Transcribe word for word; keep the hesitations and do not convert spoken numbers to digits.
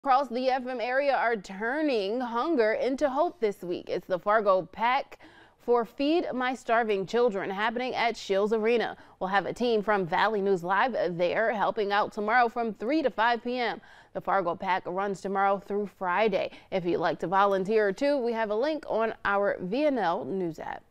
Across the F M area are turning hunger into hope this week. It's the Fargo Pack for Feed My Starving Children happening at Shields Arena. We'll have a team from Valley News Live there helping out tomorrow from three to five p m The Fargo Pack runs tomorrow through Friday. If you'd like to volunteer too, we have a link on our V N L News app.